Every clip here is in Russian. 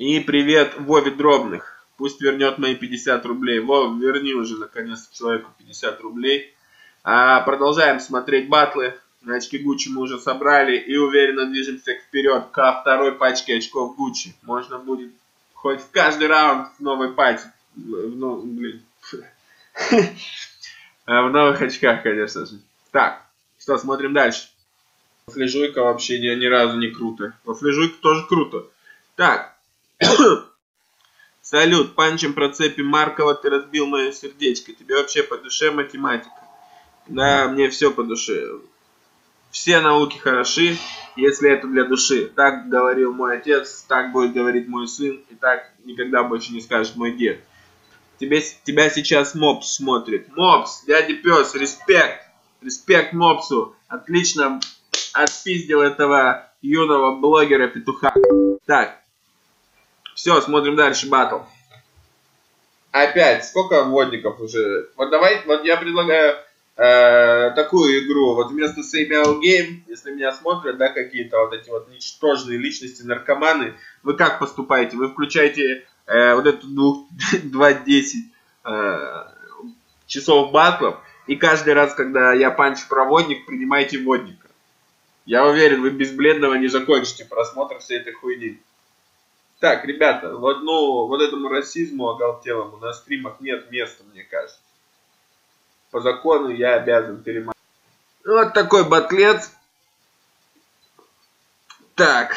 И привет Вове Дробных. Пусть вернет мои 50 рублей. Вов, верни уже наконец-то человеку 50 рублей. Продолжаем смотреть батлы. На очки Гуччи мы уже собрали и уверенно движемся вперед ко второй пачке очков Гуччи. Можно будет хоть в каждый раунд в новой пати. В новых очках, конечно же. Так, что, смотрим дальше. Флежуйка вообще ни разу не круто. Флежуйка тоже круто. Так. Салют, панчем процепи Маркова, ты разбил мое сердечко. Тебе вообще по душе математика? Да, мне все по душе. Все науки хороши, если это для души. Так говорил мой отец, так будет говорить мой сын, и так никогда больше не скажет мой дед. Тебя сейчас Мопс смотрит. Мопс, дядя пес, респект. Респект Мопсу. Отлично отпиздил этого юного блогера-петуха. Так. Все, смотрим дальше батл. Опять, сколько вводников уже? Вот давай, вот я предлагаю такую игру. Вот вместо Say Meow Game, если меня смотрят, да, какие-то вот эти вот ничтожные личности, наркоманы, вы как поступаете? Вы включаете вот эту 2-10 часов батлов, и каждый раз, когда я панчу проводник, принимайте вводника. Я уверен, вы без бледного не закончите просмотр всей этой хуйни. Так, ребята, вот этому расизму оголтелому на стримах нет места, мне кажется. По закону я обязан перематывать. Вот такой батлец. Так.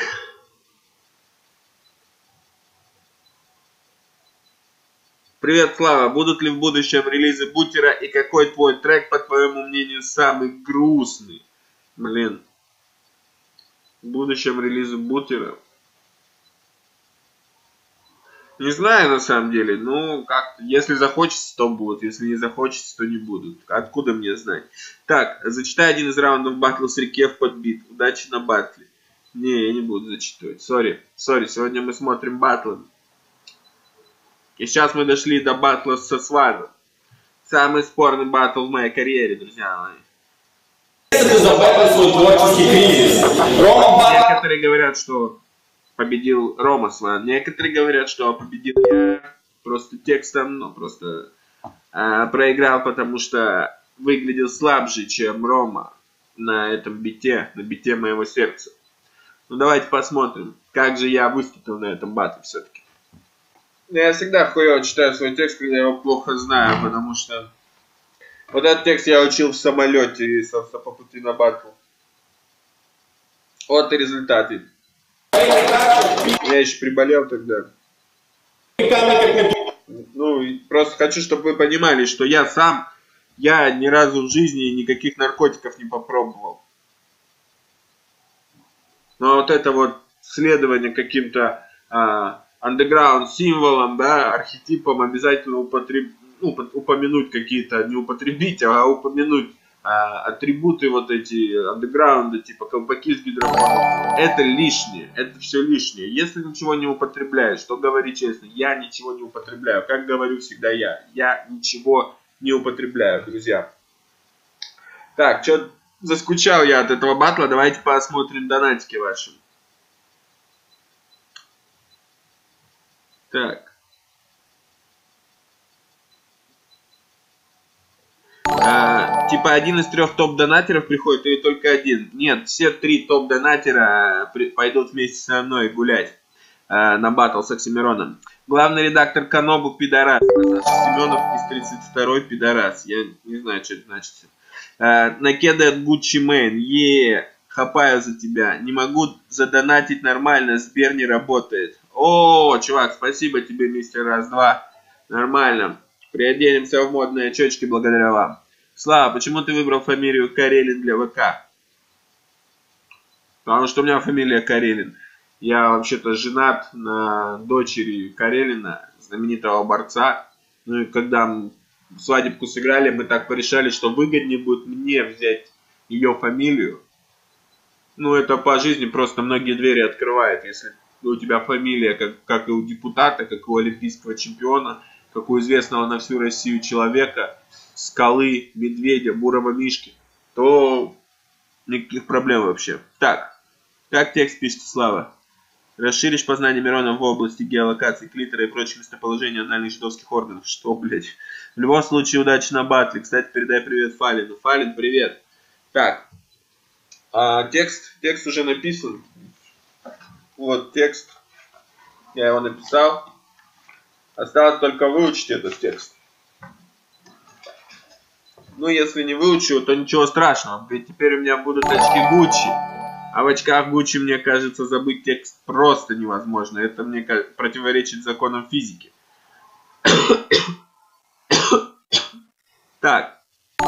Привет, Слава. Будут ли в будущем релизы Бутера и какой твой трек, по твоему мнению, самый грустный? Блин. В будущем релизы Бутера. Не знаю, на самом деле. Ну, как, если захочется, то будут. Если не захочется, то не будут. Откуда мне знать? Так, зачитай один из раундов батла с Рикев подбит. Удачи на батле. Не, я не буду зачитывать. Сори, сегодня мы смотрим батлы. И сейчас мы дошли до батла со Сваном. Самый спорный батл в моей карьере, друзья мои. Ты забавил свой творческий кризис. Некоторые говорят, что победил Рома Сван. Некоторые говорят, что победил я просто текстом, но просто проиграл, потому что выглядел слабже, чем Рома на этом бите, на бите моего сердца. Ну давайте посмотрим, как же я выступил на этом батле все-таки. Я всегда хуево читаю свой текст, когда я его плохо знаю, потому что вот этот текст я учил в самолете по пути на батл. Вот и результаты. Я еще приболел тогда. Ну, просто хочу, чтобы вы понимали, что я ни разу в жизни никаких наркотиков не попробовал. Но вот это вот следование каким-то андеграунд символам, да, архетипам обязательно упомянуть какие-то, не употребить, а упомянуть атрибуты вот эти андеграунда, типа колпаки с гидрофоном. Это лишнее, это все лишнее. Если ничего не употребляешь, то говори честно, я ничего не употребляю. Как говорю всегда я ничего не употребляю, друзья. Так, что заскучал я от этого батла, давайте посмотрим донатики ваши. Так. Типа один из 3 топ-донатеров приходит или только один? Нет, все 3 топ-донатера пойдут вместе со мной гулять на батл с Оксимироном. Главный редактор Канобу пидорас. Саша Семенов из 32-й пидорас. Я не знаю, что это значит. Накеда от Гуччи Мэн. Хапаю за тебя. Не могу задонатить нормально, Сбер не работает. О, чувак, спасибо тебе, мистер Раз-2. Нормально. Приоденемся в модные очечки благодаря вам. Слава, почему ты выбрал фамилию Карелин для ВК? Потому что у меня фамилия Карелин. Я вообще-то женат на дочери Карелина, знаменитого борца. Ну и когда мы свадебку сыграли, мы так порешали, что выгоднее будет мне взять ее фамилию. Ну это по жизни просто многие двери открывает. Если у тебя фамилия, как и у депутата, как и у олимпийского чемпиона, как у известного на всю Россию человека, Скалы, Медведя, Бурого Мишки, то никаких проблем вообще. Так, как текст пишет Слава? Расширишь познание Миронов в области геолокации клитора и прочих местоположений анальных жидовских органов. Что, блять? В любом случае, удачи на батле. Кстати, передай привет Фалину. Фалин, привет. Так. Текст уже написан. Вот текст. Я его написал. Осталось только выучить этот текст. Ну, если не выучу, то ничего страшного. Ведь теперь у меня будут очки Гуччи. А в очках Гуччи, мне кажется, забыть текст просто невозможно. Это мне противоречит законам физики. Так.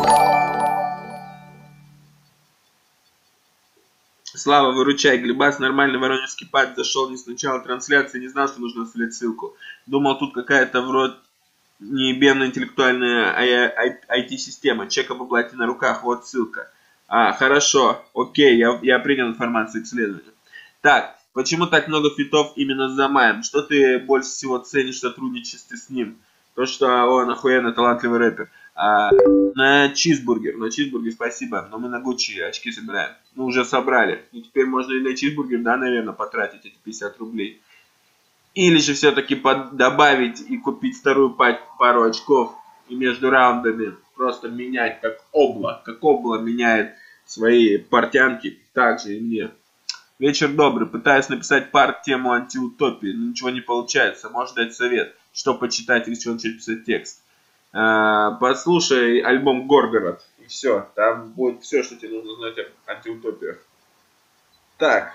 Слава, выручай. Глебас, нормальный воронежский пад зашел не с начала трансляции, не знал, что нужно оставлять ссылку. Думал, тут какая-то вроде неебенно-интеллектуальная IT-система. Чек об оплате на руках. Вот ссылка. Хорошо. Окей, я принял информацию к исследованию. Так, почему так много фитов именно с Замаем? Что ты больше всего ценишь в сотрудничестве с ним? То, что он охуенно талантливый рэпер. На чизбургер, спасибо. Но мы на Гуччи очки собираем. Ну, уже собрали. И теперь можно и на чизбургер, да, наверное, потратить эти 50 рублей. Или же все-таки добавить и купить вторую пару очков. И между раундами просто менять, как обла меняет свои портянки. Так же и мне. Вечер добрый. Пытаюсь написать тему антиутопии, но ничего не получается. Можешь дать совет, что почитать или с чего начать писать текст. Послушай альбом Горгород. И все. Там будет все, что тебе нужно знать об антиутопиях. Так.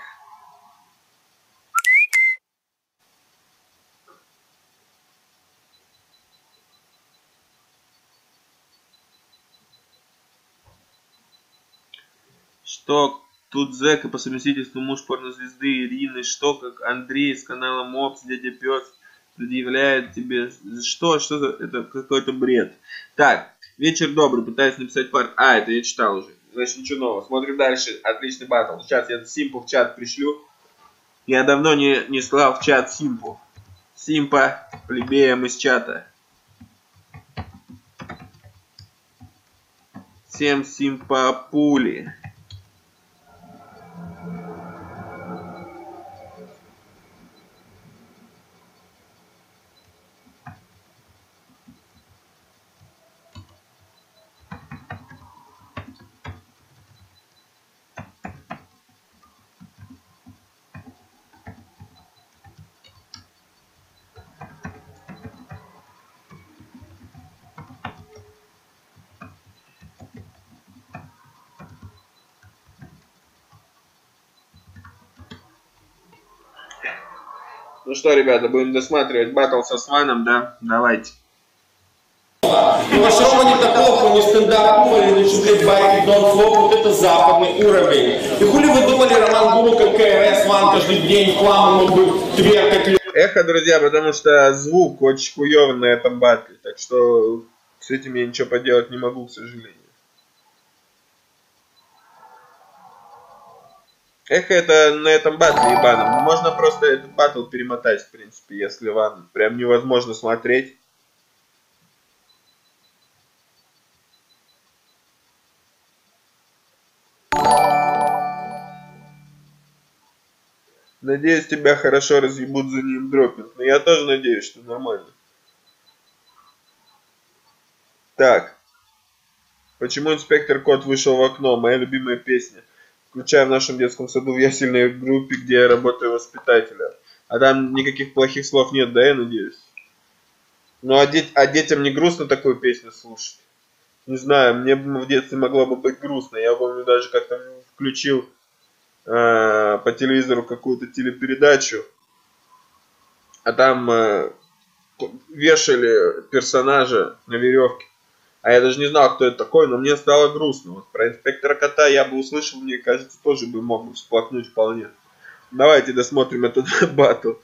Что тут зэк и по совместительству муж порнозвезды Ирины, что как Андрей с канала Мопс, дядя Пёс предъявляет тебе... Что за... Это какой-то бред. Так, вечер добрый, пытаюсь написать это я читал уже. Значит, ничего нового. Смотрим дальше. Отличный батл. Сейчас я Симпу в чат пришлю. Я давно не слал в чат Симпу. Симпа, плебеям из чата. Всем симпа-пули. Ну что, ребята, будем досматривать батл со Сваном, да? Давайте. И вообще не такого, не стендапу, или лучше, блядь, байки, донт-слоп, вот это западный уровень. И хули вы думали, Роман Гуру, как КРС, Ван каждый день хламом мог бы тверкать? Эхо, друзья, потому что звук очень хуёвый на этом батле, так что с этим я ничего поделать не могу, к сожалению. Эхо это на этом батле ебаном. Можно просто этот батл перемотать, в принципе, если вам прям невозможно смотреть. Надеюсь, тебя хорошо разъебут за неймдропинг. Но я тоже надеюсь, что нормально. Так. Почему инспектор Кот вышел в окно? Моя любимая песня. Включая в нашем детском саду в ясельной группе, где я работаю воспитателем. А там никаких плохих слов нет, да, я надеюсь? Ну, а детям не грустно такую песню слушать? Не знаю, мне в детстве могло бы быть грустно. Я помню, даже как-то включил по телевизору какую-то телепередачу. А там вешали персонажа на веревке. А я даже не знал, кто это такой, но мне стало грустно. Вот про инспектора Кота я бы услышал, мне кажется, тоже бы мог бы всплакнуть вполне. Давайте досмотрим этот батл.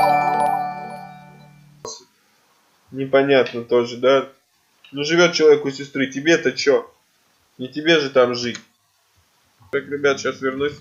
Непонятно тоже, да? Ну живет человек у сестры, тебе-то чё? Не тебе же там жить. Так, ребят, сейчас вернусь.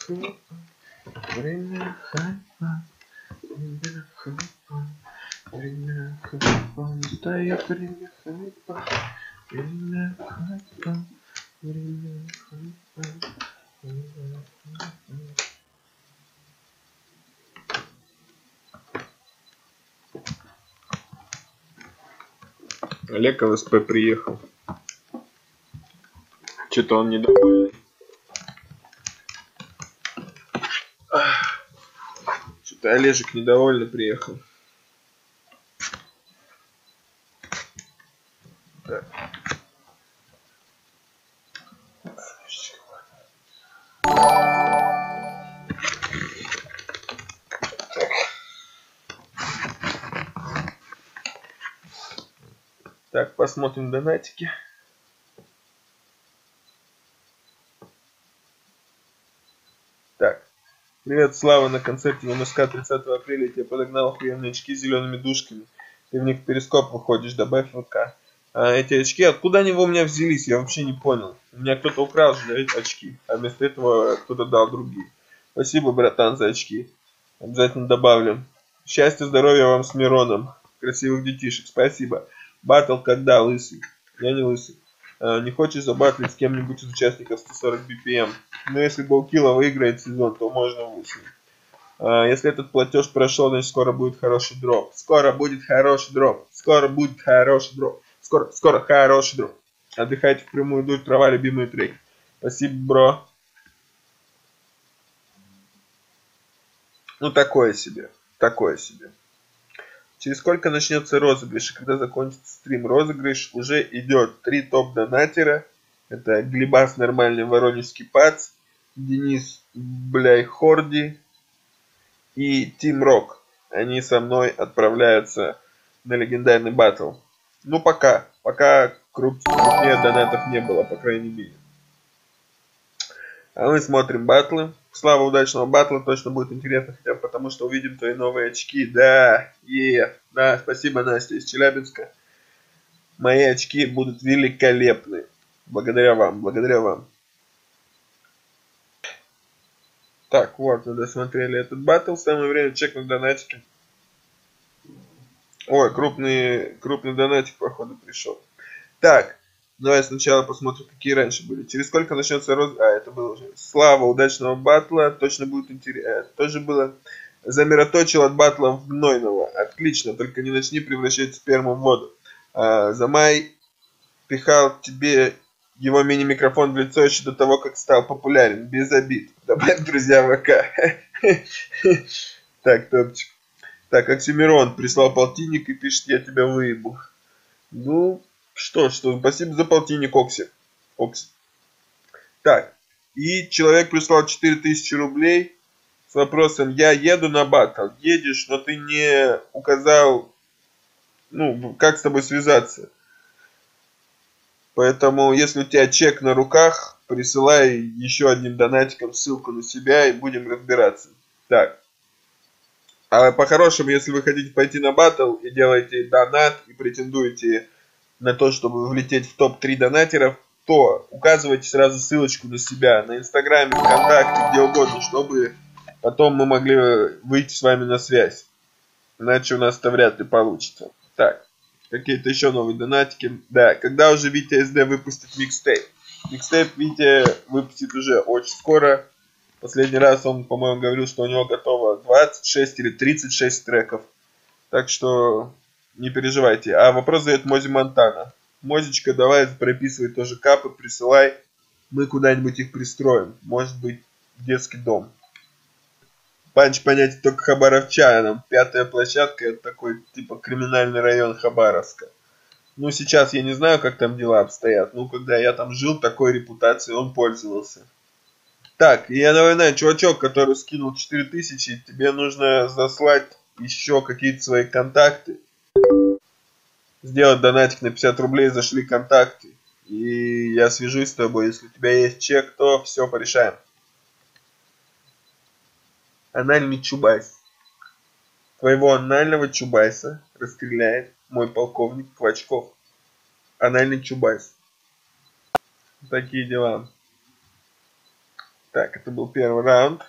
время хайпа, время хайпа, настает время хайпа, время хайпа, время хайпа. Олег ЛСП приехал. Что-то он недовольный. Что-то Олежек недовольный приехал. Так. Так, посмотрим донатики. Так. Привет, Слава, на концерте в МСК 30 апреля тебе подогнал охуенные очки с зелеными дужками. Ты в них в перископ выходишь, добавь ВК. А эти очки, откуда они у меня взялись, я вообще не понял. У меня кто-то украл же эти очки, а вместо этого кто-то дал другие. Спасибо, братан, за очки. Обязательно добавлю. Счастья, здоровья вам с Мироном. Красивых детишек, спасибо. Баттл когда, лысый? Я не лысый. Не хочешь забатлить с кем-нибудь из участников 140 BPM? Но если Голкила выиграет сезон, то можно лысый. Если этот платеж прошел, значит скоро будет хороший дроп. Скоро будет хороший дроп. Скоро будет хороший дроп. Скоро хороший дроп. Отдыхайте в прямую дуть, трава, любимые треки. Спасибо, бро. Ну, такое себе. Такое себе. Через сколько начнется розыгрыш? И когда закончится стрим? Розыгрыш уже идет. 3 топ-донатера. Это Глебас, нормальный воронежский пац. Денис, бляй, Хорди. И Тим Рок. Они со мной отправляются на легендарный баттл. Ну, пока. Пока крупнее донатов не было, по крайней мере. А мы смотрим баттлы. Слава, удачного батла, точно будет интересно, хотя бы потому, что увидим твои новые очки. Да, да, спасибо, Настя из Челябинска. Мои очки будут великолепны. Благодаря вам, благодаря вам. Так, вот, мы досмотрели этот батл. Самое время чекнуть донатики. Ой, крупный донатик, походу, пришел. Так, давай сначала посмотрим, какие раньше были. Через сколько начнется это было уже. Слава, удачного батла. Точно будет интересно. Тоже было. Замироточил от батла в гнойного. Отлично, только не начни превращать сперму в воду. Замай пихал тебе его мини-микрофон в лицо еще до того, как стал популярен. Без обид. Добавь, друзья, ВК. Так, топчик. Так, Оксимирон прислал полтинник и пишет, я тебя выебу. Ну, что, спасибо за полтинник, Окси. Так, и человек прислал 4000 рублей с вопросом, я еду на батл. Едешь, но ты не указал, ну, как с тобой связаться. Поэтому, если у тебя чек на руках, присылай еще одним донатиком ссылку на себя и будем разбираться. Так. А по-хорошему, если вы хотите пойти на батл и делаете донат и претендуете на то, чтобы влететь в топ-3 донатеров, то указывайте сразу ссылочку на себя на Инстаграме, ВКонтакте, где угодно, чтобы потом мы могли выйти с вами на связь. Иначе у нас это вряд ли получится. Так, какие-то еще новые донатики. Да, когда уже Витя СД выпустит микстейп? Микстейп Витя выпустит уже очень скоро. Последний раз он, по-моему, говорил, что у него готово 26 или 36 треков. Так что не переживайте. А вопрос задает Мози Монтана. Мозечка, давай прописывай тоже капы, присылай. Мы куда-нибудь их пристроим. Может быть, детский дом. Панч понятие только хабаровчанам. 5-я площадка, это такой, типа, криминальный район Хабаровска. Ну, сейчас я не знаю, как там дела обстоят. Ну, когда я там жил, такой репутацией он пользовался. Так, я напоминаю, чувачок, который скинул 4000, тебе нужно заслать еще какие-то свои контакты. Сделать донатик на 50 рублей, зашли контакты. И я свяжусь с тобой. Если у тебя есть чек, то все порешаем. Анальный чубайс. Твоего анального чубайса расстреляет мой полковник Квачков. Анальный чубайс. Такие дела. Так, это был первый раунд.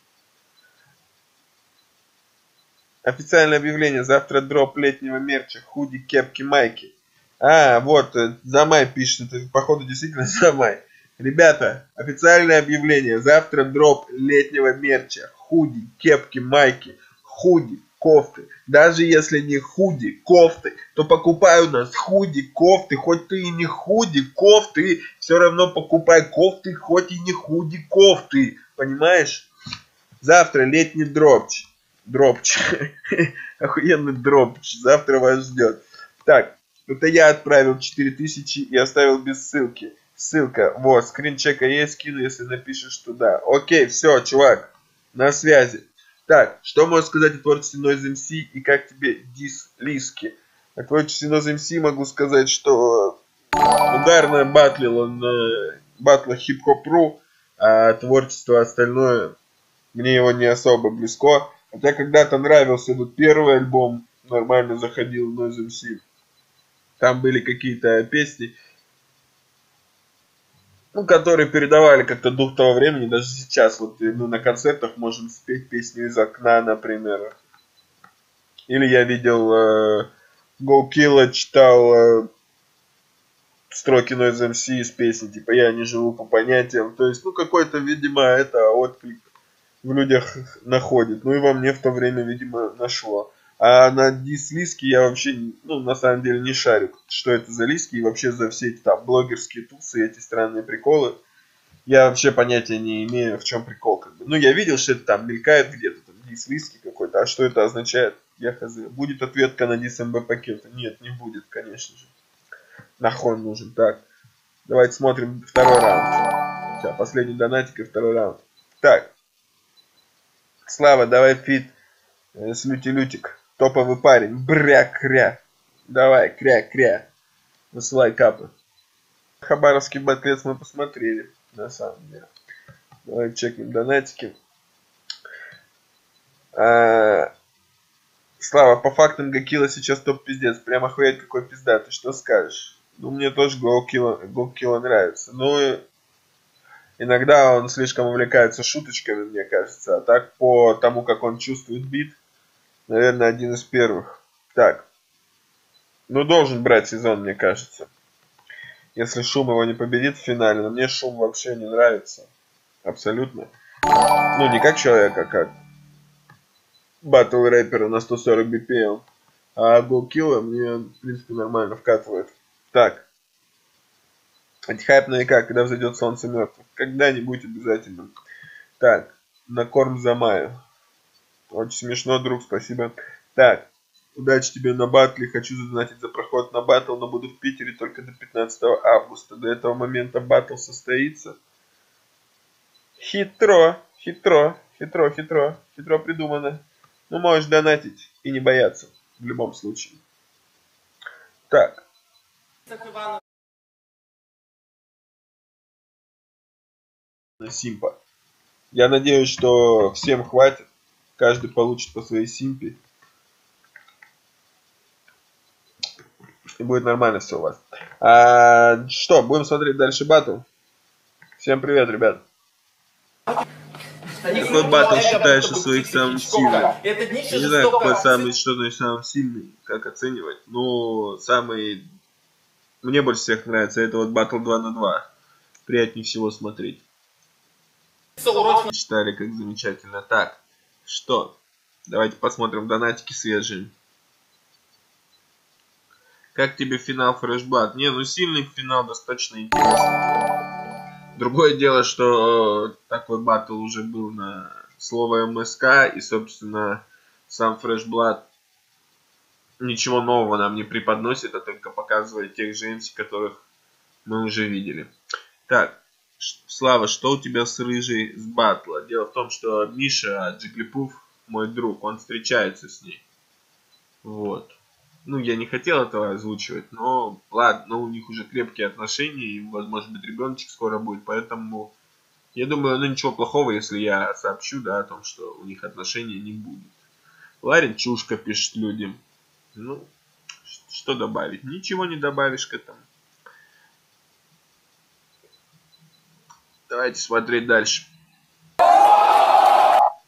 Официальное объявление. Завтра дроп летнего мерча. Худи, кепки, майки. А, вот, за май пишет. Это, походу, действительно за май. Ребята, официальное объявление. Завтра дроп летнего мерча. Худи, кепки, майки. Худи, кофты. Даже если не худи, кофты, то покупай у нас худи, кофты. Хоть ты и не худи, кофты. Все равно покупай кофты, хоть и не худи, кофты. Понимаешь? Завтра летний дропч. Дропч. Охуенный дропч. Завтра вас ждет. Так, это я отправил 4000 и оставил без ссылки. Ссылка, вот, скринчека есть, скину, если напишешь туда. Окей, все, чувак, на связи. Так, что можешь сказать о творчестве Noise MC и как тебе дис-лиски? О творчестве Noise MC могу сказать, что ударно батлил он батла хип-хоп.ру, а творчество остальное мне его не особо близко. Хотя когда-то нравился вот первый альбом, нормально заходил в Noise MC. Там были какие-то песни, ну, которые передавали как-то дух того времени. Даже сейчас вот ну, на концертах можем спеть песню из окна, например. Или я видел Go Killa читал строки Noise MC из песни, типа «Я не живу по понятиям». То есть, ну, какой-то, видимо, это отклик в людях находит. Ну, и во мне в то время, видимо, нашло. А на дис-лиски я вообще, ну, на самом деле не шарю, что это за лиски и вообще за все эти там блогерские тусы, эти странные приколы. Я вообще понятия не имею, в чем прикол, как бы. Ну, я видел, что это там мелькает где-то, там, дис-лиски какой-то, а что это означает, я хз. Будет ответка на дис-МБ пакета? Нет, не будет, конечно же. Нахуй нужен. Так, давайте смотрим второй раунд. Сейчас, последний донатик и второй раунд. Так, Слава, давай фит с Люти-Лютик. Топовый парень. Бря-кря. Давай, кря-кря. Высылай капы. Хабаровский батлец мы посмотрели, на самом деле. Давай чекнем донатики. Слава, по фактам Гокилла сейчас топ-пиздец. Прям охуеть какой пизда. Ты что скажешь? Ну, мне тоже Гокилла нравится. Но иногда он слишком увлекается шуточками, мне кажется. А так, по тому, как он чувствует бит, наверное, один из первых. Так. Ну, должен брать сезон, мне кажется. Если Шум его не победит в финале. Но мне Шум вообще не нравится. Абсолютно. Ну, не как человека, а как батл рэпера на 140 BPM. А Go мне, в принципе, нормально вкатывает. Так. Антихайп на века, когда взойдет солнце мертвых. Когда-нибудь обязательно. Так. На корм за маю. Очень смешно, друг, спасибо. Так. Удачи тебе на батле. Хочу задонатить за проход на батл, но буду в Питере только до 15 августа. До этого момента батл состоится. Хитро придумано. Ну, можешь донатить и не бояться. В любом случае. Так. Симпа. Я надеюсь, что всем хватит. Каждый получит по своей симпе. И будет нормально все у вас. Что, будем смотреть дальше батл? Всем привет, ребят. Какой батл считаешь из своих самым сильным? Я не знаю, какой самый, что значит самый сильный, как оценивать. Но самый... Мне больше всех нравится это вот батл 2 на 2. Приятнее всего смотреть. Считали как замечательно. Так, что? Давайте посмотрим донатики свежие. Как тебе финал Fresh Blood? Не, ну сильный финал, достаточно интересный. Другое дело, что такой батл уже был на слово МСК, и, собственно, сам Fresh Blood ничего нового нам не преподносит, а только показывает тех же MC, которых мы уже видели. Так, Слава, что у тебя с Рыжей с батла? Дело в том, что Миша Джиглипуф, мой друг, он встречается с ней. Вот. Ну, я не хотел этого озвучивать, но ладно, но у них уже крепкие отношения, и, возможно, ребеночек скоро будет, поэтому я думаю, ну ничего плохого, если я сообщу, да, о том, что у них отношений не будет. Ларин чушка пишет людям. Ну, что добавить? Ничего не добавишь к этому. Давайте смотреть дальше.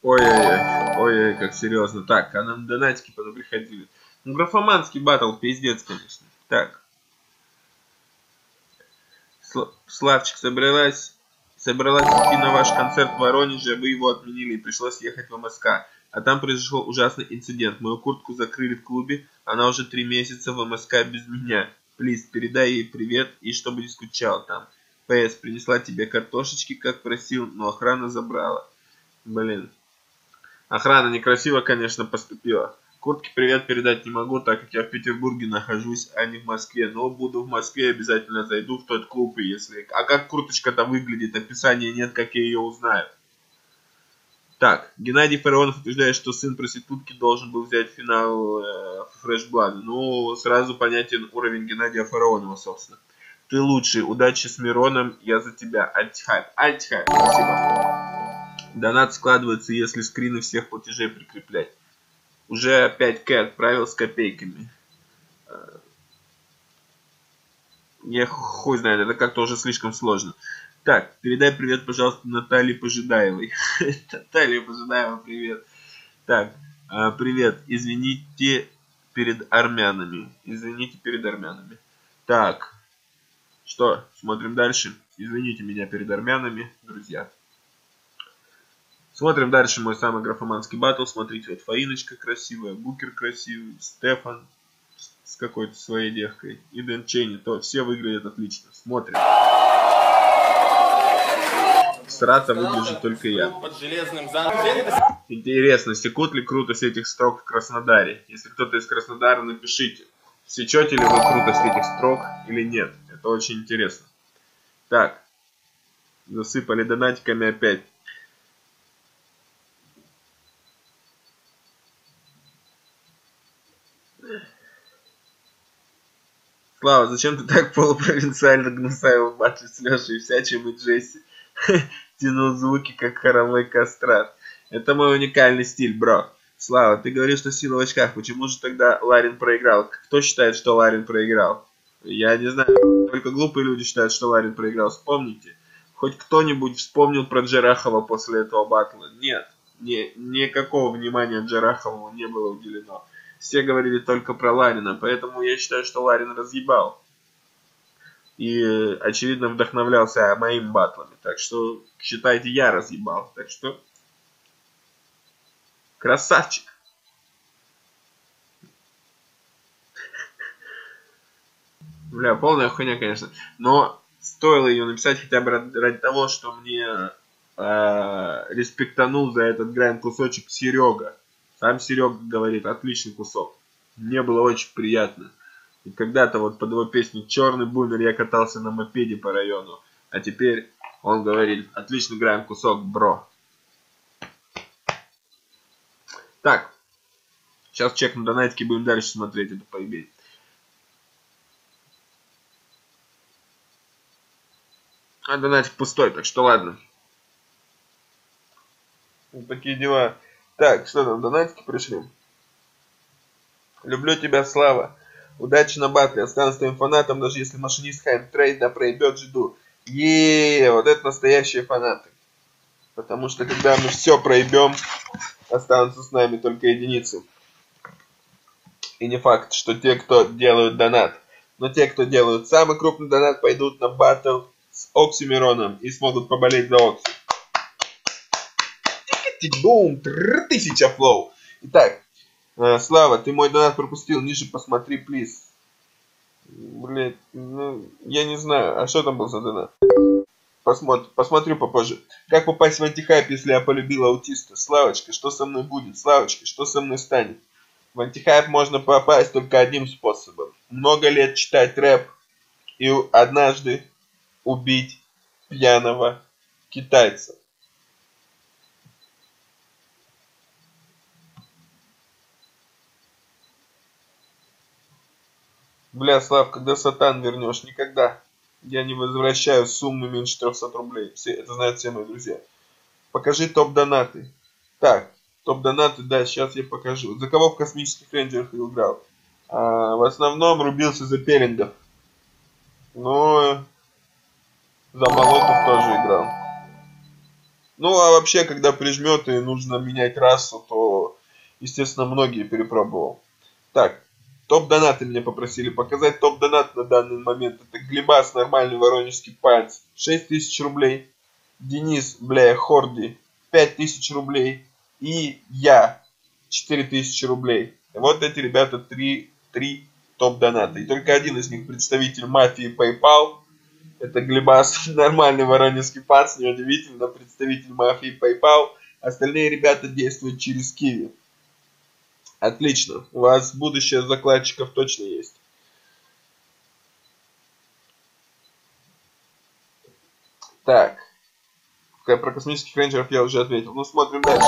Ой-ой-ой. Ой-ой, как серьезно. Так, а нам донатики приходили. Ну, графоманский батл, пиздец, конечно. Так. Славчик собралась идти на ваш концерт в Воронеже, вы его отменили и пришлось ехать в МСК. А там произошел ужасный инцидент. Мою куртку закрыли в клубе, она уже 3 месяца в МСК без меня. Плиз, передай ей привет и чтобы не скучал там. ПС, принесла тебе картошечки, как просил, но охрана забрала. Блин. Охрана некрасиво, конечно, поступила. Куртке привет передать не могу, так как я в Петербурге нахожусь, а не в Москве. Но буду в Москве, обязательно зайду в тот клуб, и если... А как курточка-то выглядит? Описания нет, как я ее узнаю. Так, Геннадий Фараонов утверждает, что сын проститутки должен был взять финал Fresh Blood. Ну, сразу понятен уровень Геннадия Фараонова, собственно. Ты лучший, удачи с Мироном, я за тебя. Антихайп, антихайп, спасибо. Донат складывается, если скрины всех платежей прикреплять. Уже 5К отправил с копейками. Я хуй знает, это как-то уже слишком сложно. Так, передай привет, пожалуйста, Наталье Пожидаевой. Наталья Пожидаева, привет. Так, привет, извините перед армянами. Извините перед армянами. Так, что, смотрим дальше. Извините меня перед армянами, друзья. Смотрим дальше мой самый графоманский батл. Смотрите, вот Фаиночка красивая, Букер красивый, Стефан с какой-то своей девкой и Дэн Чейни. То все выглядят отлично. Смотрим. Срата выгляжу только я. Интересно, секут ли крутость этих строк в Краснодаре? Если кто-то из Краснодара, напишите, сечете ли вы крутость этих строк или нет. Это очень интересно. Так, засыпали донатиками опять. Слава, зачем ты так полупровинциально гнусавил в батле с Лешей, Всячим и Джесси? Тянул звуки, как хоровой кастрат. Это мой уникальный стиль, бро. Слава, ты говоришь, что сила в очках. Почему же тогда Ларин проиграл? Кто считает, что Ларин проиграл? Я не знаю. Только глупые люди считают, что Ларин проиграл. Вспомните. Хоть кто-нибудь вспомнил про Джарахова после этого батла? Нет. Никакого внимания Джарахову не было уделено. Все говорили только про Ларина, поэтому я считаю, что Ларин разъебал. И, очевидно, вдохновлялся моими батлами. Так что, считайте, я разъебал. Так что, красавчик. Бля, полная хуйня, конечно. Но стоило ее написать хотя бы ради того, что мне респектанул за этот грайм кусочек Серега. Сам Серега говорит, отличный кусок. Мне было очень приятно. И когда-то вот под его песню «Черный бумер» я катался на мопеде по району. А теперь он говорит, отличный грайм кусок, бро. Так. Сейчас чекну донатики, будем дальше смотреть это поебень. А донатик пустой, так что ладно. Вот такие дела. Так, что там, донатики пришли? Люблю тебя, Слава. Удачи на батле. Останусь твоим фанатом, даже если машинист Хайм-Трейд да проебет жду. Вот это настоящие фанаты. Потому что когда мы все проебем, останутся с нами только единицы. И не факт, что те, кто делают донат. Но те, кто делают самый крупный донат, пойдут на батл с Оксимироном и смогут поболеть за Окси. Бум, 1000 флоу. Итак, Слава, ты мой донат пропустил, ниже посмотри, плиз. Блять, ну, я не знаю, а что там был за донат? Посмотрю попозже. Как попасть в антихайп, если я полюбил аутиста? Славочка, что со мной будет? Славочка, что со мной станет? В антихайп можно попасть только одним способом. Много лет читать рэп и однажды убить пьяного китайца. Бля, Слав, когда сатан вернешь? Никогда. Я не возвращаю сумму меньше 300 рублей. Это знают все мои друзья. Покажи топ-донаты. Так, топ-донаты, да, сейчас я покажу. За кого в космических рейнджерах играл? В основном рубился за пелингов. Но за молотов тоже играл. Ну, а вообще, когда прижмет и нужно менять расу, то, естественно, многие перепробовал. Так, топ-донаты меня попросили показать. Топ-донат на данный момент. Это Глебас, нормальный воронежский пальц, 6000 рублей. Денис, бля, Хорди, 5000 рублей. И я, 4000 рублей. Вот эти ребята три топ-доната. И только один из них представитель мафии PayPal. Это Глебас, нормальный воронежский пац, неудивительно, представитель мафии PayPal. Остальные ребята действуют через Kiwi. Отлично, у вас будущее закладчиков точно есть. Так, про космических рейнджеров я уже ответил. Ну, смотрим дальше.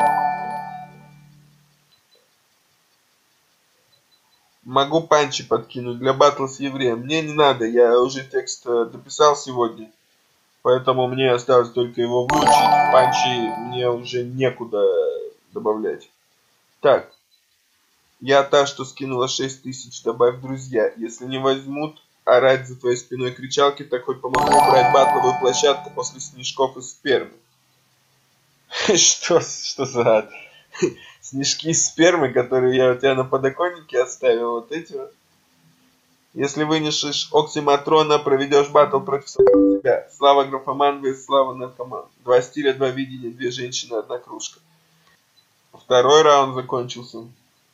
Могу панчи подкинуть для батла с евреем. Мне не надо, я уже текст дописал сегодня. Поэтому мне осталось только его выучить. Панчи мне уже некуда добавлять. Так. Я та, что скинула 6000, добавь друзья. Если не возьмут орать за твоей спиной кричалки, так хоть помогу убрать батловую площадку после снежков из спермы. Что за ад? Снежки из спермы, которые я у тебя на подоконнике оставил, вот эти вот. Если вынесешь оксиматрона, проведешь батл против самого себя. Слава графоман, vs слава наркоман. 2 стиля, 2 видения, 2 женщины, 1 кружка. Второй раунд закончился.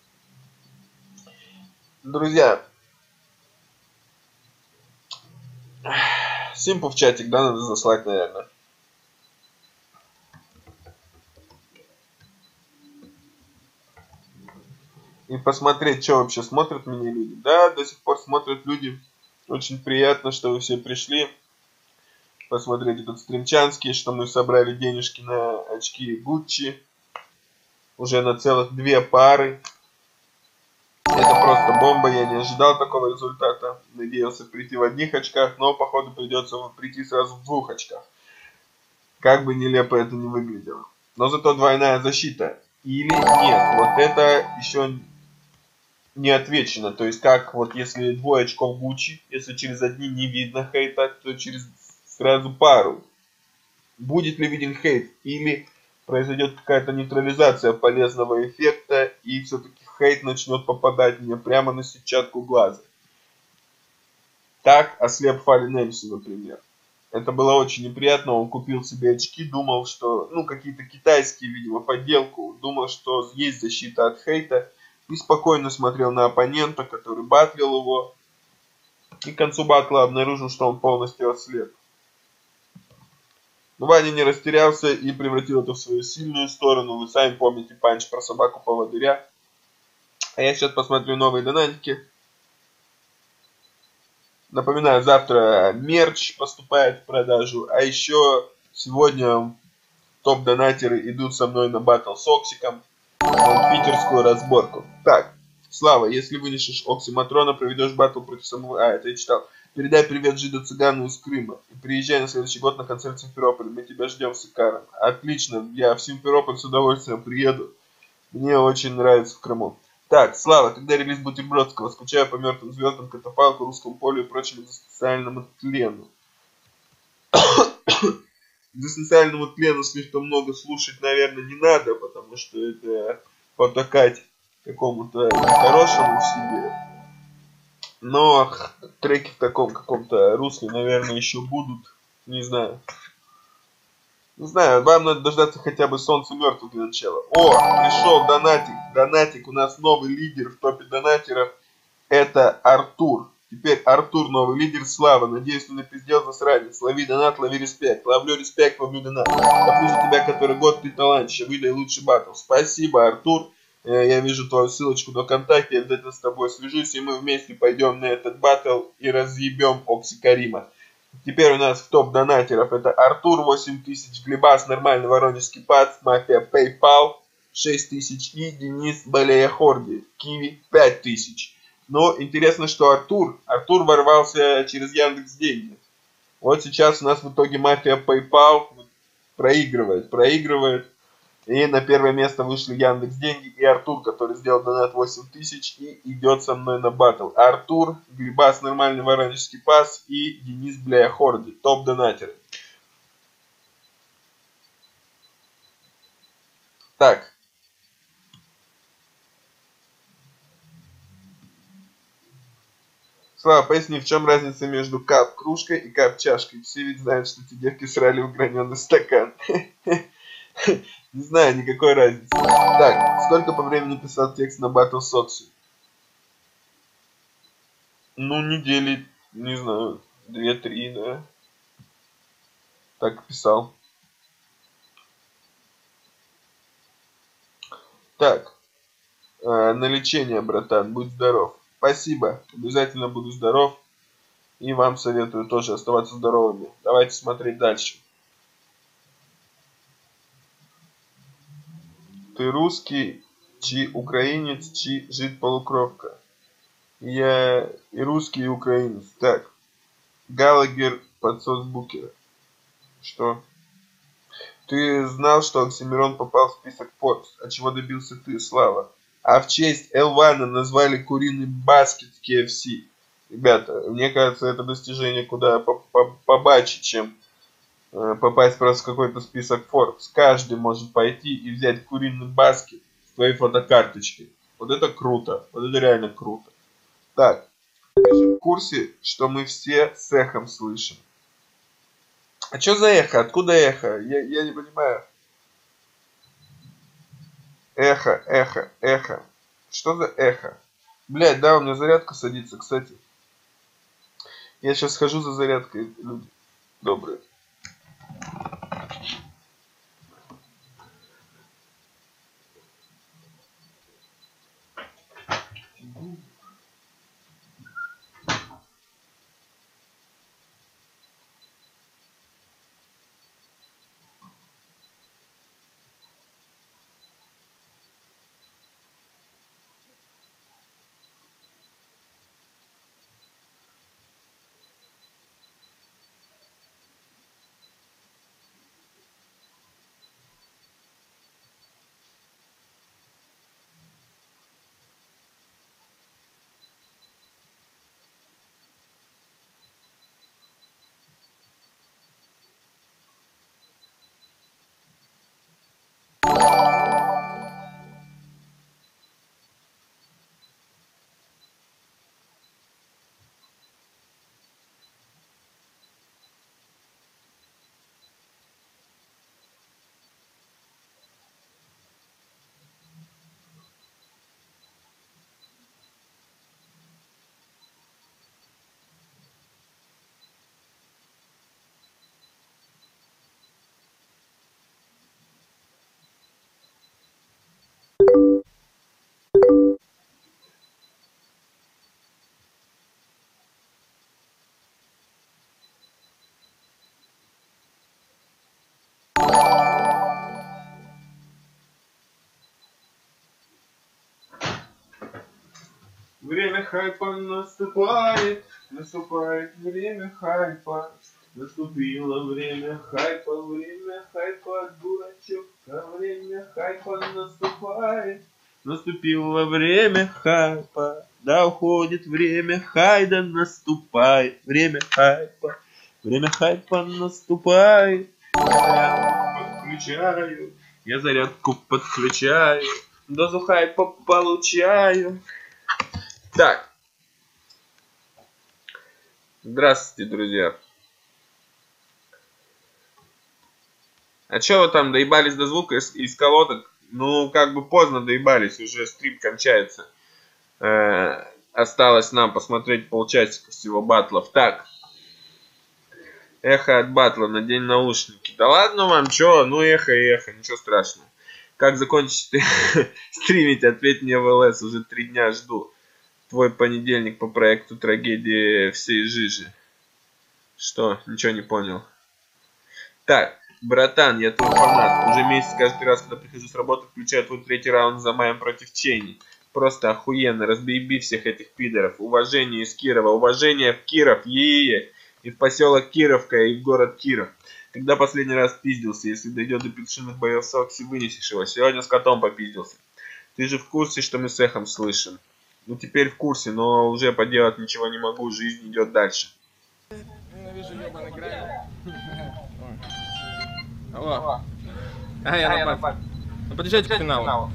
Друзья, симпу в чатик, да, надо заслать, наверное. И посмотреть, что вообще смотрят меня люди. Да, до сих пор смотрят люди. Очень приятно, что вы все пришли посмотреть этот стримчанский, что мы собрали денежки на очки Гуччи. Уже на целых 2 пары. Это просто бомба, я не ожидал такого результата. Надеялся прийти в одних очках, но походу придется прийти сразу в 2 очках. Как бы нелепо это не выглядело. Но зато двойная защита. Или нет, вот это еще не отвечено. То есть как вот если 2 очков Гуччи, если через одни не видно хейта, то через сразу пару. Будет ли виден хейт? Или произойдет какая-то нейтрализация полезного эффекта и все-таки хейт начнет попадать мне прямо на сетчатку глаза. Так ослеп Фален Эмси, например. Это было очень неприятно. Он купил себе очки, думал, что, ну, какие-то китайские, видимо, подделку. Думал, что есть защита от хейта. И спокойно смотрел на оппонента, который батлил его. И к концу батла обнаружил, что он полностью ослеп. Но Ваня не растерялся и превратил это в свою сильную сторону. Вы сами помните панч про собаку-поводыря. А я сейчас посмотрю новые донатики. Напоминаю, завтра мерч поступает в продажу. А еще сегодня топ-донатеры идут со мной на батл с Оксиком. Питерскую разборку. Так, Слава, если вынесешь Оксиматрона, проведешь батл против самого... А, это я читал. Передай привет Жиду Цыгану из Крыма. И приезжай на следующий год на концерт в Симферополь. Мы тебя ждем с Икаром. Отлично, я в Симферополь с удовольствием приеду. Мне очень нравится в Крыму. Так, Слава, когда релиз Бутербродского? Скучаю по мертвым звездам, Катафалку, Русскому полю и прочему экзистенциальному тлену. Экзистенциальному тлену слишком много слушать, наверное, не надо, потому что это потакать какому-то нехорошему в себе. Но треки в таком каком-то русле, наверное, еще будут. Не знаю. Не знаю, вам надо дождаться хотя бы солнца мертвых для начала. О, пришел донатик. Донатик, у нас новый лидер в топе донатеров. Это Артур. Теперь Артур новый лидер. Слава. Надеюсь, ты напиздел засранец. Лови донат, лови респект. Ловлю респект, ловлю донат. Топлю за тебя который год, ты талантище. Выдай лучший батл. Спасибо, Артур. Я вижу твою ссылочку на ВКонтакте. Я обязательно с тобой свяжусь. И мы вместе пойдем на этот батл и разъебем Окси Карима. Теперь у нас в топ донатеров это Артур 8000, Глебас нормальный воронежский пац, мафия PayPal 6000 и Денис Балея Хорди, Kiwi 5000. Но интересно, что Артур ворвался через Яндекс.Деньги. Вот сейчас у нас в итоге мафия PayPal проигрывает. И на первое место вышли Яндекс.Деньги и Артур, который сделал донат 8000 и идет со мной на батл. Артур, Глебас нормальный воронежский пас и Денис Бляя Хорди, топ донатеры. Так. Слава, поясни, в чем разница между кап-кружкой и кап-чашкой? Все ведь знают, что те девки срали в граненый стакан. Не знаю никакой разницы. Так, сколько по времени писал текст на Battle Soxy? Ну, недели, не знаю, 2-3, да. Так писал. Так, на лечение, братан, будь здоров. Спасибо, обязательно буду здоров. И вам советую тоже оставаться здоровыми. Давайте смотреть дальше. Ты русский, чи украинец, чи жид-полукровка. Я и русский, и украинец. Так, Галагер, подсос Букера. Что? Ты знал, что Оксимирон попал в список Forbes? А чего добился ты, Слава? А в честь Элвана назвали куриный баскет в KFC. Ребята, мне кажется, это достижение куда побаче, чем попасть просто в какой-то список Forbes. Каждый может пойти и взять куриный баскет с твоей фотокарточкой. Вот это круто. Вот это реально круто. Так, ты же в курсе, что мы все с эхом слышим? А что за эхо? Откуда эхо? Я не понимаю. Эхо, эхо, эхо. Что за эхо? Блядь, да, у меня зарядка садится, кстати. Я сейчас схожу за зарядкой, люди добрые. Время хайпа наступает, наступает время хайпа. Наступило время хайпа, дурачок, время хайпа наступает. Наступило время хайпа, да уходит время хайда, наступает время хайпа наступает. Я зарядку подключаю, дозу хайпа получаю. Так. Здравствуйте, друзья. А чё вы там доебались до звука из колодок? Ну, как бы поздно доебались, уже стрим кончается. Осталось нам посмотреть полчасика всего батлов. Так. Эхо от батла, надень наушники. Да ладно вам, чё? Ну, эхо и эхо, ничего страшного. Как закончить стримить? Ответь мне в ЛС, уже 3 дня жду. Твой понедельник по проекту «Трагедия всей жижи». Что? Ничего не понял. Так, братан, я твой фанат. Уже месяц каждый раз, когда прихожу с работы, включаю твой 3-й раунд за маем против Чейни. Просто охуенно. Разбееби всех этих пидоров. Уважение из Кирова. Уважение в Киров. И в поселок Кировка, и в город Киров. Когда последний раз пиздился? Если дойдет до петушиных боев с Окси, вынесешь его. Сегодня с котом попиздился. Ты же в курсе, что мы с эхом слышим? Ну, теперь в курсе, но уже поделать ничего не могу, жизнь идет дальше. Ненавижу ёбаный грань. Алло. Я на Ну, подъезжайте к финалу.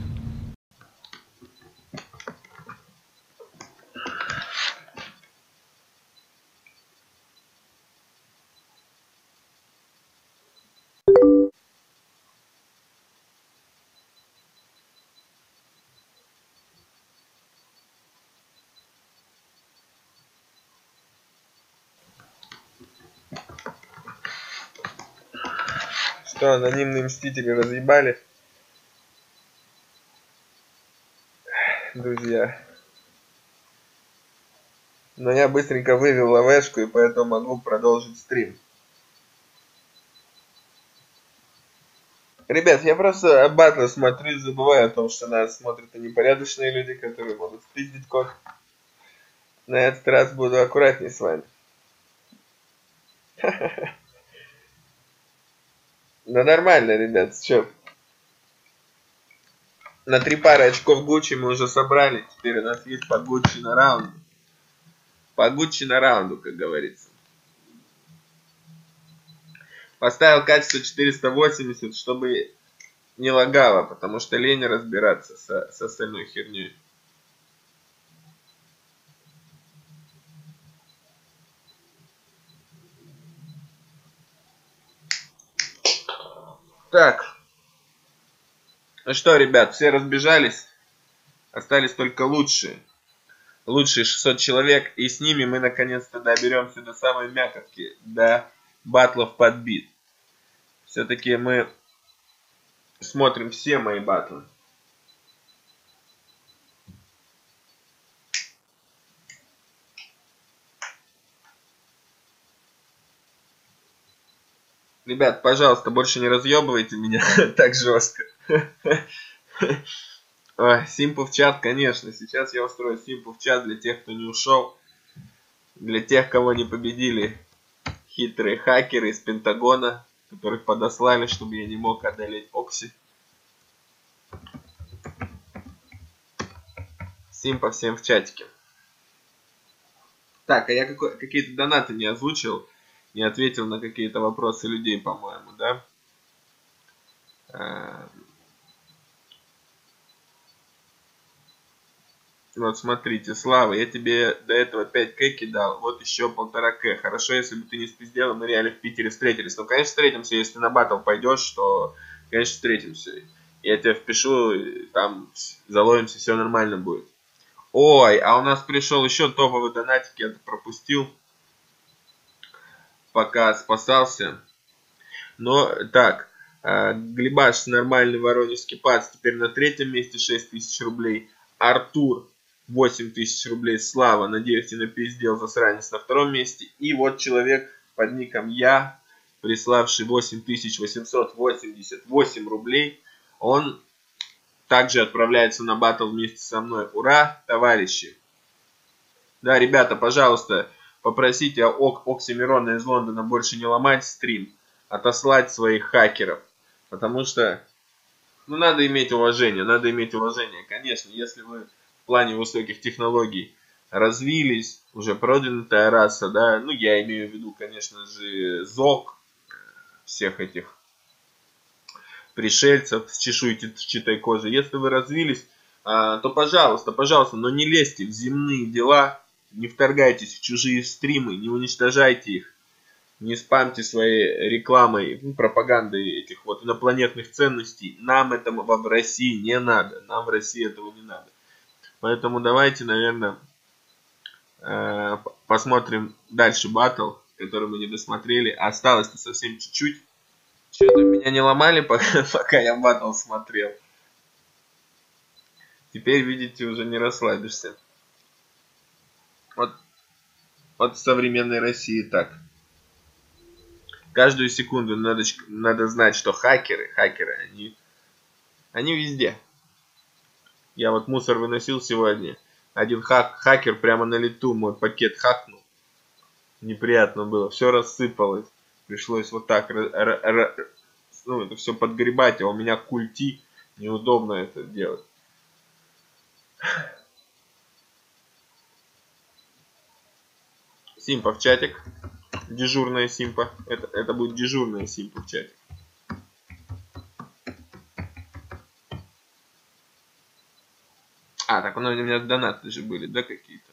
Что, анонимные мстители разъебали? Друзья. Но я быстренько вывел лавешку, и поэтому могу продолжить стрим. Ребят, я просто батлы смотрю и забываю о том, что нас смотрят и непорядочные люди, которые могут спиздить код. На этот раз буду аккуратней с вами. Ну нормально, ребят, чё? На 3 пары очков Гуччи мы уже собрали. Теперь у нас есть по Гуччи на раунду. По Гуччи на раунду, как говорится. Поставил качество 480, чтобы не лагало, потому что лень разбираться с остальной херней. Так. Ну что, ребят, все разбежались. Остались только лучшие. Лучшие 600 человек. И с ними мы наконец-то доберемся до самой мякотки. До батлов под бит. Все-таки мы смотрим все мои батлы. Ребят, пожалуйста, больше не разъебывайте меня так жестко. Симпу в чат, конечно. Сейчас я устрою Симпу в чат для тех, кто не ушел. Для тех, кого не победили хитрые хакеры из Пентагона, которых подослали, чтобы я не мог одолеть Окси. Симпа всем в чатике. Так, а я какие-то донаты не озвучил. Не ответил на какие-то вопросы людей, по-моему, да? Вот смотрите, Слава, я тебе до этого 5К кидал, вот еще 1,5К. Хорошо, если бы ты не спиздел, мы реально в Питере встретились. Ну, конечно, встретимся, если ты на батл пойдешь, то, конечно, встретимся. Я тебя впишу, там заловимся, все нормально будет. Ой, а у нас пришел еще топовый донатик, я это пропустил, пока спасался. Но, так, Глебаш, нормальный воронежский пац, теперь на 3-м месте 6000 рублей. Артур, 8000 рублей. Слава, надеюсь, ты напиздел, засранец, на 2-м месте. И вот человек под ником Я, приславший 8888 рублей, он также отправляется на батл вместе со мной. Ура, товарищи! Да, ребята, пожалуйста, попросите Оксимирона из Лондона больше не ломать стрим, отослать своих хакеров. Потому что, ну, надо иметь уважение, Конечно, если вы в плане высоких технологий развились, уже продвинутая раса, да, ну, я имею в виду, конечно же, ЗОК, всех этих пришельцев с чешуйчатой кожей. Если вы развились, то пожалуйста, но не лезьте в земные дела, не вторгайтесь в чужие стримы, не уничтожайте их, не спамьте своей рекламой, пропагандой этих вот инопланетных ценностей. Нам этого в России не надо, нам в России этого не надо. Поэтому давайте, наверное, посмотрим дальше батл, который мы не досмотрели. Осталось-то совсем чуть-чуть. Что-то меня не ломали, пока я батл смотрел. Теперь, видите, уже не расслабишься. Вот в современной России так. Каждую секунду надо знать, что хакеры, они везде. Я вот мусор выносил сегодня. Один хакер прямо на лету мой пакет хакнул. Неприятно было. Все рассыпалось. Пришлось вот так, ну, это все подгребать, а у меня культи. Неудобно это делать. Симпа в чатик. Дежурная Симпа. Это будет дежурная Симпа в чате. А, так у меня донаты же были, да, какие-то?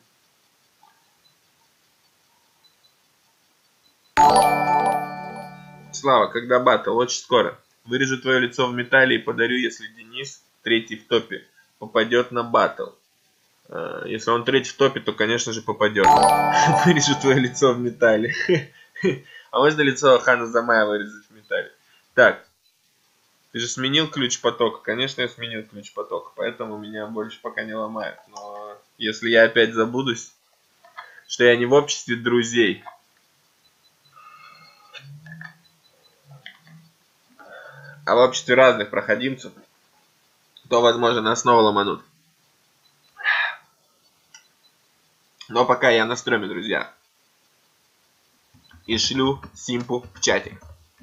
Слава, когда батл? Очень скоро. Вырежу твое лицо в металле и подарю, если Денис, третий в топе, попадет на батл. Если он третий в топе, то, конечно же, попадет. Вырежу твое лицо в металле. А можно лицо Хана Замая вырезать в металле? Так. Ты же сменил ключ потока? Конечно, я сменил ключ потока, поэтому меня больше пока не ломает. Но если я опять забудусь, что я не в обществе друзей, а в обществе разных проходимцев, то, возможно, нас снова ломанут. Но пока я на стреме, друзья. И шлю симпу в чатик.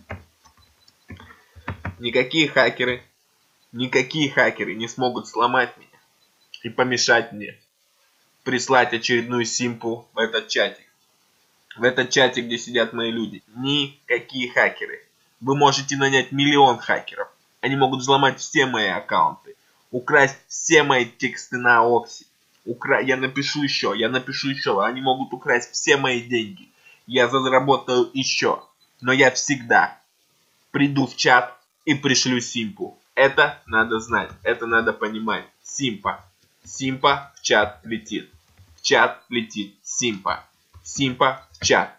Никакие хакеры не смогут сломать меня и помешать мне прислать очередную симпу в этот чатик. В этот чатик, где сидят мои люди. Никакие хакеры. Вы можете нанять миллион хакеров. Они могут взломать все мои аккаунты. Украсть все мои тексты на Окси. Я напишу еще. Они могут украсть все мои деньги. Я заработаю еще. Но я всегда приду в чат и пришлю симпу. Это надо знать. Это надо понимать. Симпа. Симпа в чат летит. В чат летит симпа. Симпа в чат.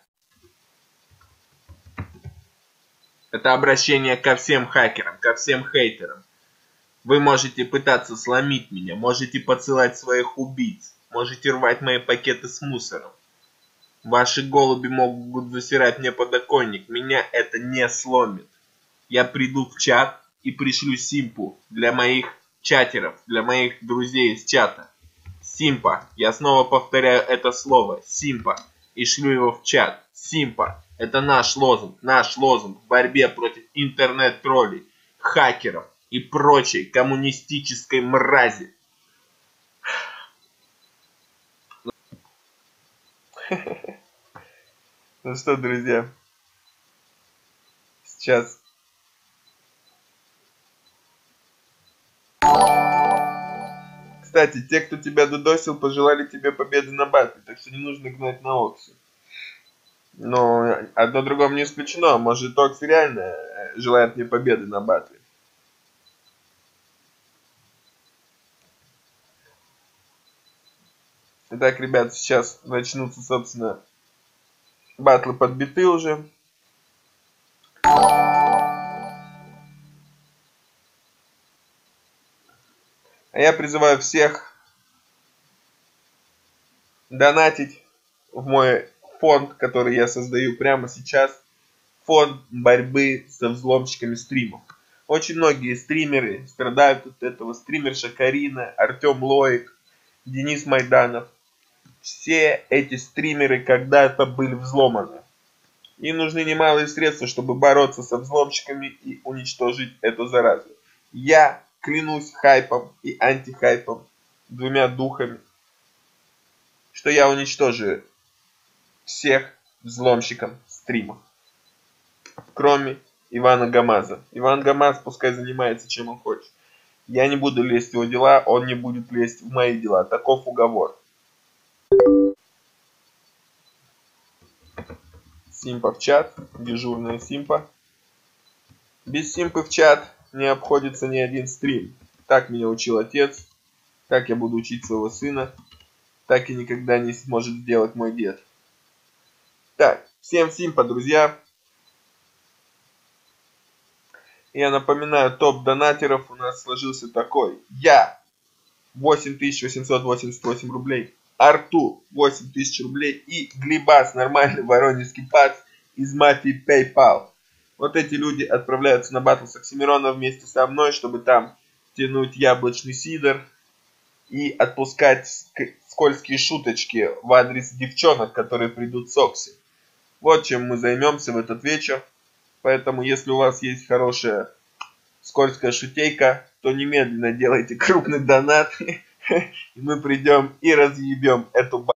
Это обращение ко всем хакерам, ко всем хейтерам. Вы можете пытаться сломить меня, можете подсылать своих убийц, можете рвать мои пакеты с мусором. Ваши голуби могут засирать мне подоконник, меня это не сломит. Я приду в чат и пришлю симпу для моих чатеров, для моих друзей из чата. Симпа, я снова повторяю это слово, симпа, и шлю его в чат. Симпа, это наш лозунг в борьбе против интернет-троллей, хакеров и прочей коммунистической мрази. Ну что, друзья, сейчас кстати, те, кто тебя дудосил, пожелали тебе победы на батле, так что не нужно гнать на Окси. Но одно другому не исключено. Может, Окси реально желает мне победы на батле. Итак, ребят, сейчас начнутся, собственно, батлы под биты уже. А я призываю всех донатить в мой фонд, который я создаю прямо сейчас. Фонд борьбы со взломщиками стримов. Очень многие стримеры страдают от этого. Стримерша Карина, Артем Лоик, Денис Майданов. Все эти стримеры когда-то были взломаны. Им нужны немалые средства, чтобы бороться со взломщиками и уничтожить эту заразу. Я клянусь хайпом и антихайпом, двумя духами, что я уничтожу всех взломщиков стримов. Кроме Ивана Гамаза. Иван Гамаз пускай занимается чем он хочет. Я не буду лезть в его дела, он не будет лезть в мои дела. Таков уговор. Симпа в чат. Дежурная симпа. Без симпы в чат не обходится ни один стрим. Так меня учил отец. Так я буду учить своего сына. Так и никогда не сможет сделать мой дед. Так, всем симпа, друзья. Я напоминаю, топ донатеров у нас сложился такой. Я 8888 рублей. Артур 8000 рублей. И Глебас, нормальный воронежский пац из мафии PayPal. Вот эти люди отправляются на батл с Оксимироном вместе со мной, чтобы там тянуть яблочный сидр и отпускать скользкие шуточки в адрес девчонок, которые придут с Окси. Вот чем мы займемся в этот вечер. Поэтому, если у вас есть хорошая скользкая шутейка, то немедленно делайте крупный донат, и мы придем и разъебем эту